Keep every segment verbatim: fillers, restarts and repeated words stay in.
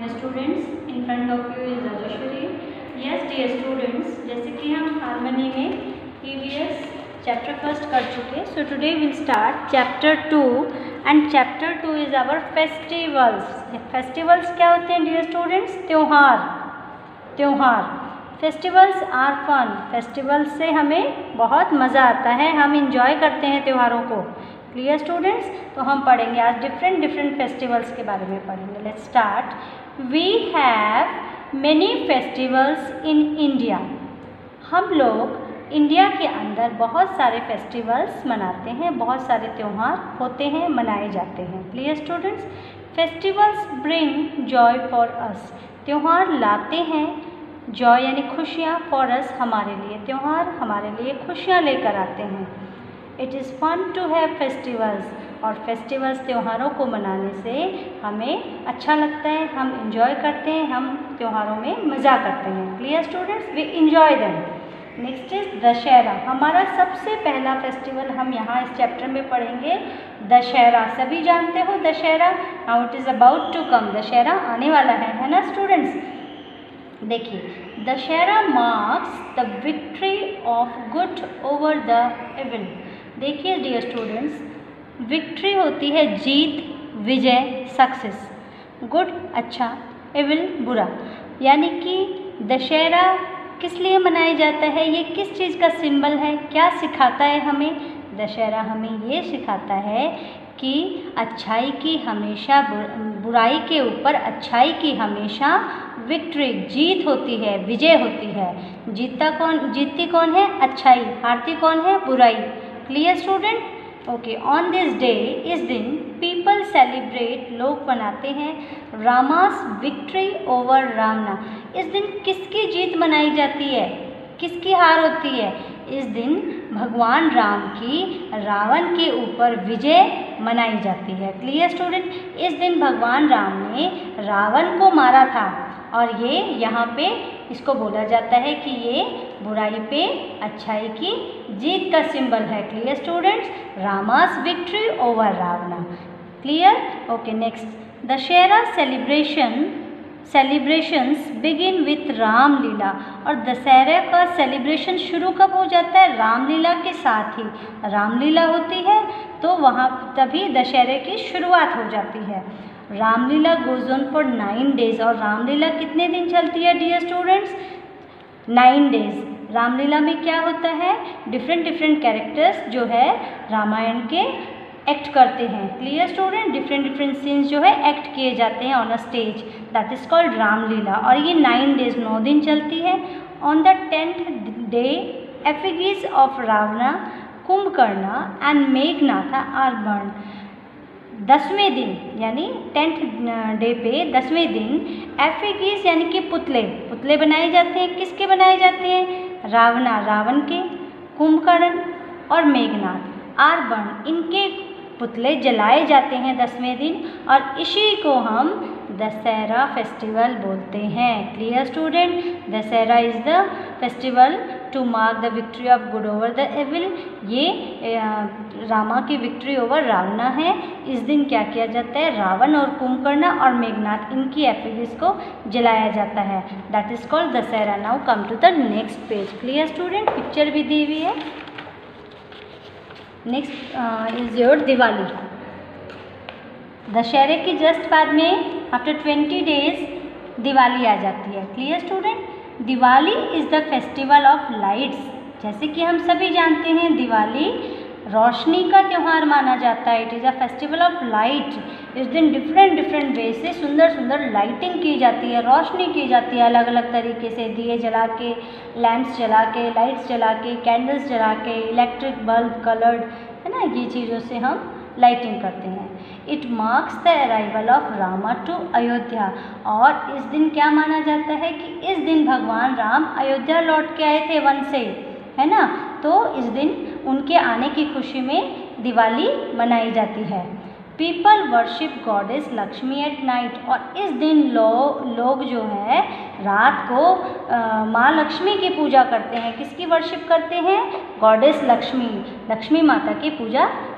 Students, in front of you is Rajeshwari. Yes dear students, जैसे कि हम हार्मनी में प्रीवियस चैप्टर फर्स्ट कर चुके, so today will start chapter two and chapter two is our festivals. Festivals क्या होते हैं डियर स्टूडेंट्स? त्योहार। त्योहार फेस्टिवल्स आर फन। फेस्टिवल्स से हमें बहुत मज़ा आता है, हम इंजॉय करते हैं त्योहारों को। Clear students? तो हम पढ़ेंगे आज डिफरेंट डिफरेंट फेस्टिवल्स के बारे में पढ़ेंगे। Let's start. We have many festivals in India. हम लोग इंडिया के अंदर बहुत सारे फेस्टिवल्स मनाते हैं, बहुत सारे त्यौहार होते हैं, मनाए जाते हैं। Clear students? Festivals bring joy for us. त्यौहार लाते हैं जॉय यानी खुशियाँ, फॉर अस हमारे लिए। त्यौहार हमारे लिए खुशियाँ लेकर आते हैं। It is fun to have festivals. और फेस्टिवल्स त्योहारों को मनाने से हमें अच्छा लगता है, हम इंजॉय करते हैं, हम त्योहारों में मज़ा करते हैं। Clear students? We enjoy them. Next is Dussehra. हमारा सबसे पहला फेस्टिवल हम यहाँ इस चैप्टर में पढ़ेंगे दशहरा। सभी जानते हो Dussehra. Now it is about to come. Dussehra आने वाला है, है ना स्टूडेंट्स? देखिए, Dussehra marks the victory of good over the evil. देखिए डियर स्टूडेंट्स, विक्ट्री होती है जीत, विजय, सक्सेस। गुड अच्छा, एविल बुरा। यानी कि दशहरा किस लिए मनाया जाता है? ये किस चीज़ का सिंबल है? क्या सिखाता है हमें? दशहरा हमें ये सिखाता है कि अच्छाई की हमेशा बुराई के ऊपर अच्छाई की हमेशा विक्ट्री जीत होती है, विजय होती है। जीतता कौन जीतती कौन है? अच्छाई। हारती कौन है? बुराई। Clear student? Okay. On this day, इस दिन पीपल सेलिब्रेट, लोग मनाते हैं रामास विक्ट्री ओवर रावणा। इस दिन किसकी जीत मनाई जाती है? किसकी हार होती है? इस दिन भगवान राम की रावण के ऊपर विजय मनाई जाती है। Clear student? इस दिन भगवान राम ने रावण को मारा था और ये यहाँ पे इसको बोला जाता है कि ये बुराई पे अच्छाई की जीत का सिंबल है। Clear students? Rama's victory over Ravana. Clear? Okay. Next, Dussehra celebration celebrations begin with Ramlila. और दशहरे का सेलिब्रेशन शुरू कब हो जाता है? रामलीला के साथ ही रामलीला होती है, तो वहाँ तभी दशहरे की शुरुआत हो जाती है। Ramlila goes on for nine days. और रामलीला कितने दिन चलती है dear students? Nine days. Ramlila में क्या होता है? डिफरेंट डिफरेंट कैरेक्टर्स जो है रामायण के एक्ट करते हैं। Clear student? Different different scenes जो है एक्ट किए जाते हैं on a stage, that is called Ramlila. और ये नाइन डेज नौ दिन चलती है। On the tenth day effigies of Ravana, Kumbhkaran and Meghnath are burn. दसवें दिन यानी टेंथ डे पे दसवें दिन एफिगीज यानी कि पुतले पुतले बनाए जाते हैं। किसके बनाए जाते हैं? रावणा रावण के, कुंभकर्ण और मेघनाथ आर बर्न, इनके पुतले जलाए जाते हैं दसवें दिन। और इसी को हम दशहरा फेस्टिवल बोलते हैं। Clear student? Dussehra is the festival to mark the victory of good over the evil. ये रामा की विक्ट्री ओवर रावणा है। इस दिन क्या किया जाता है? रावण और कुंभकर्ण और मेघनाथ इनकी एफिगीज को जलाया जाता है। That is called Dussehra. Now come to the next page. Clear student? Picture भी दी हुई है। Next is your Diwali. दशहरे के जस्ट बाद में आफ्टर ट्वेंटी डेज दिवाली आ जाती है। Clear student? Diwali is the festival of lights. जैसे कि हम सभी जानते हैं दिवाली रोशनी का त्यौहार माना जाता है। It is a festival of light. इस दिन डिफरेंट डिफरेंट वे से सुंदर सुंदर लाइटिंग की जाती है, रोशनी की जाती है अलग अलग तरीके से, दिए जला के, लैंप्स जला के, लाइट्स जला के, कैंडल्स जला के, इलेक्ट्रिक बल्ब कलर्ड, है ना, ये चीज़ों से हम लाइटिंग करते हैं। It marks the arrival of Rama to Ayodhya. और इस दिन क्या माना जाता है कि इस दिन भगवान राम अयोध्या लौट के आए थे वन से, है ना, तो इस दिन उनके आने की खुशी में दिवाली मनाई जाती है। People worship goddess Lakshmi at night. और इस दिन लो लोग जो है रात को माँ लक्ष्मी की पूजा करते हैं। किसकी वर्शिप करते हैं? गॉडेस लक्ष्मी, लक्ष्मी माता की पूजा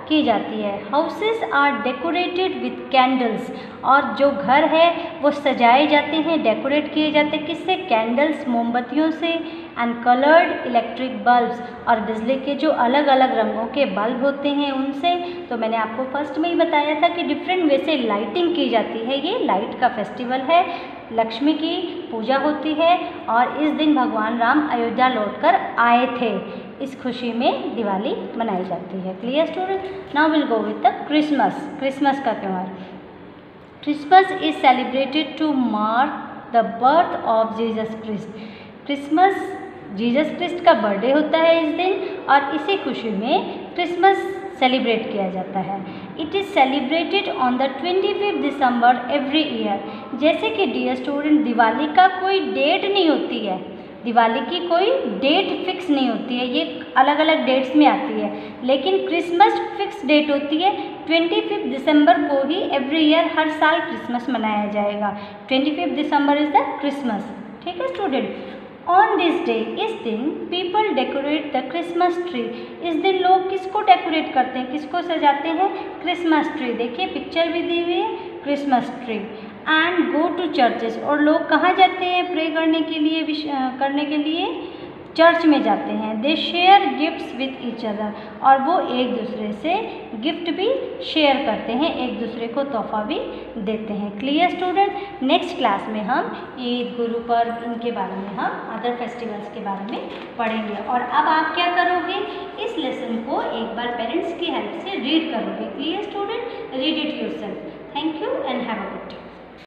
की जाती है। Houses are decorated with candles, और जो घर है वो सजाए जाते हैं, डेकोरेट किए जाते हैं किससे? कैंडल्स, मोमबत्तियों से, एंड कलर्ड इलेक्ट्रिक बल्ब्स, और बिजली के जो अलग अलग रंगों के बल्ब होते हैं उनसे। तो मैंने आपको फर्स्ट में ही बताया था कि डिफरेंट वे से लाइटिंग की जाती है। ये लाइट का फेस्टिवल है, लक्ष्मी की पूजा होती है, और इस दिन भगवान राम अयोध्या लौटकर आए थे, इस खुशी में दिवाली मनाई जाती है। Clear student? Now will go with the Christmas. Christmas का त्यौहार। Christmas is celebrated to mark the birth of Jesus Christ. Christmas Jesus Christ का बर्थडे होता है इस दिन, और इसी खुशी में क्रिसमस सेलिब्रेट किया जाता है। It is celebrated on the twenty fifth December every year. जैसे कि डियर स्टूडेंट, दिवाली का कोई डेट नहीं होती है, दिवाली की कोई डेट फिक्स नहीं होती है, ये अलग अलग डेट्स में आती है, लेकिन क्रिसमस फिक्स डेट होती है। ट्वेंटी फिफ्थ दिसंबर को ही एवरी ईयर, हर साल क्रिसमस मनाया जाएगा। Twenty fifth December is the Christmas. ठीक है स्टूडेंट? ऑन दिस डे, इस दिन people decorate the Christmas tree. इस दिन लोग किसको डेकोरेट करते हैं, किसको सजाते हैं? Christmas tree. देखिए पिक्चर भी दी हुई है, Christmas tree. And go to churches, और लोग कहाँ जाते हैं प्रे करने के लिए, करने के लिए चर्च में जाते हैं। They share gifts with each other, और वो एक दूसरे से गिफ्ट भी शेयर करते हैं, एक दूसरे को तोहफा भी देते हैं। Clear student? नेक्स्ट क्लास में हम ईद, गुरु पर्व, इनके बारे में हम अदर फेस्टिवल्स के बारे में पढ़ेंगे। और अब आप क्या करोगे, इस लेसन को एक बार पेरेंट्स की हेल्प से रीड करोगे। Clear student? Read it yourself. Thank you and have a good day.